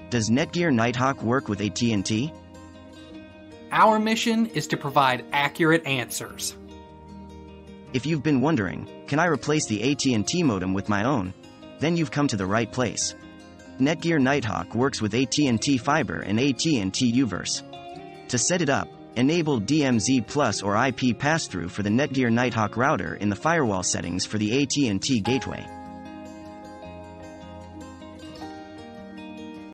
Does Netgear Nighthawk work with AT&T? Our mission is to provide accurate answers. If you've been wondering, can I replace the AT&T modem with my own? Then you've come to the right place. Netgear Nighthawk works with AT&T Fiber and AT&T UVerse. To set it up, enable DMZ Plus or IP pass-through for the Netgear Nighthawk router in the firewall settings for the AT&T gateway.